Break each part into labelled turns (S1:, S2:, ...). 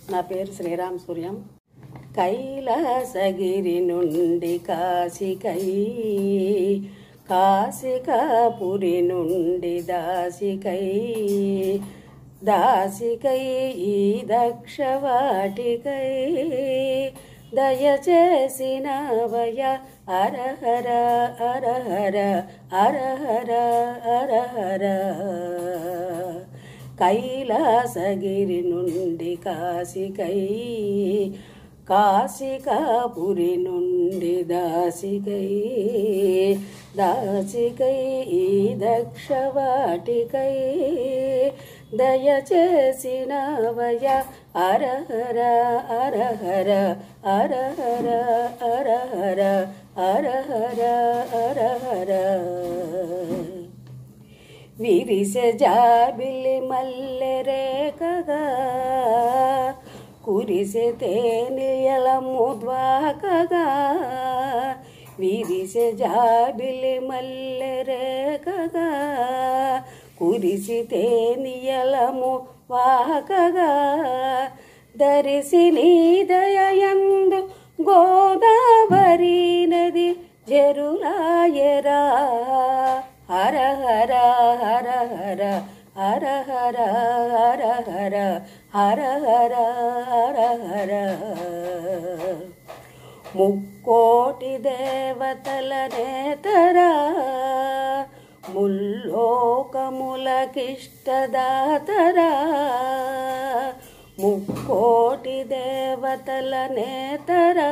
S1: నా పేరు శ్రీరామ్ సూర్యం. కైలాసగిరి నుండి కాశికై, కాశికాపురి నుండి దాసికై, దాసికై ఈ దక్షవాటికై దయచేసినవయ హరహర హరహర హరహర హరహర. కైలాసగిరి నుండి కాశికై, కాశికాపురి నుండి దాసికై, దాసికై ఈ దక్షవాటికై దయచేసినవయ హరహర హరహర హరహర హరహర హరహర హరహర. విరిసె జాబిలి మల్లె రేఖగా, కురిసె తేనియలము ద్వాకగా, విరిసె జాబిలి మల్లె రేఖగా, కురిసి తేనియలము వాకగా, దరిసి నీ దయయందు గోదావరి నది జరులాయరా. హరహర హరహర హరహర హరహర హరహర హరహర. ముక్కోటి దేవతల నేతరా, ముల్లోకములకిష్టదాతరా, ముక్కోటి దేవతల నేతరా,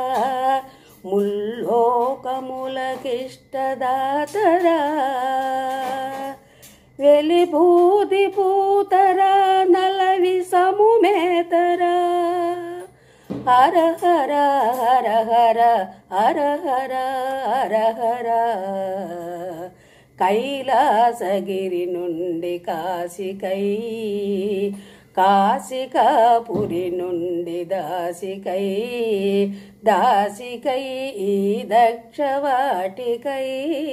S1: ముల్లోకములకిష్టదాతరా, వెలిబూది పూతరా నలవి సముమేతరా. హరహర హరహర హరహర హరహర. కైలాసగిరి నుండి కాశికై, కాశికాపురి నుండి దాసికై, దాసికై ఈ దక్షవాటికై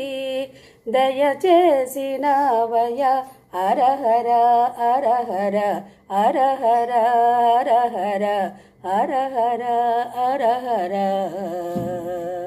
S1: దయచేసినవయ హరహర హరహర హరహర హరహర హరహర హరహర.